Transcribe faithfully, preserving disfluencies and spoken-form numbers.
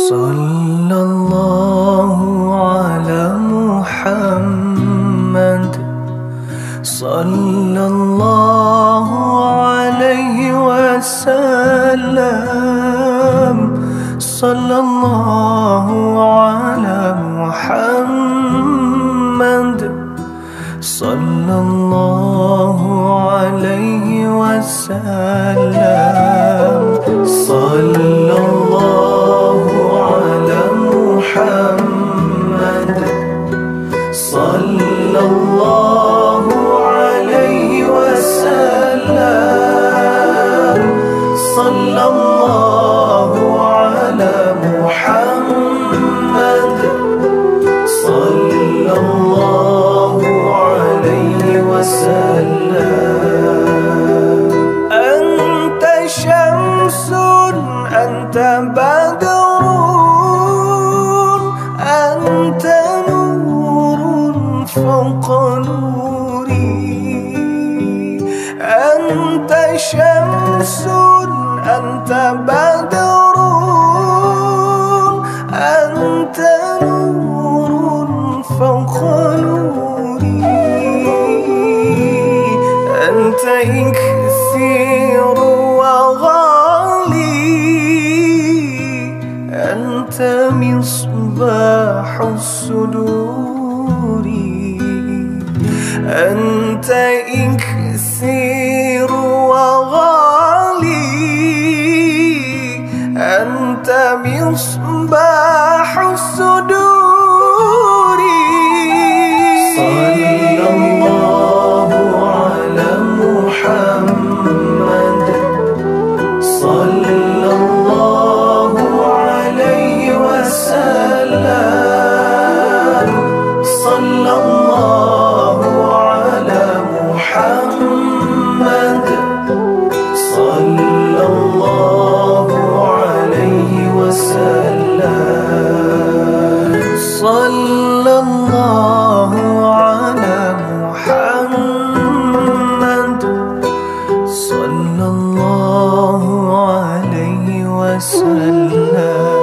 صلى الله على محمد، صلى الله عليه وسلم، صلى الله على محمد، صلى الله عليه وسلم، صلى الله على محمد، صلى الله عليه وسلم، صلى الله على محمد، صلى الله عليه وسلم. أنت شمس، أنت بدر، أنت نور فوق نوري، أنت شمس، أنت بدر، أنت نور فوق نوري، أنت إكثير وغالي، أنت مصباح الصدور، أنت إكثير وغالي، أنت مصباح الصدور. صلى الله على محمد، صلى الله عليه وسلم، صلى الله على محمد، صلى الله عليه وسلم، صلى الله على محمد، صلى الله عليه وسلم.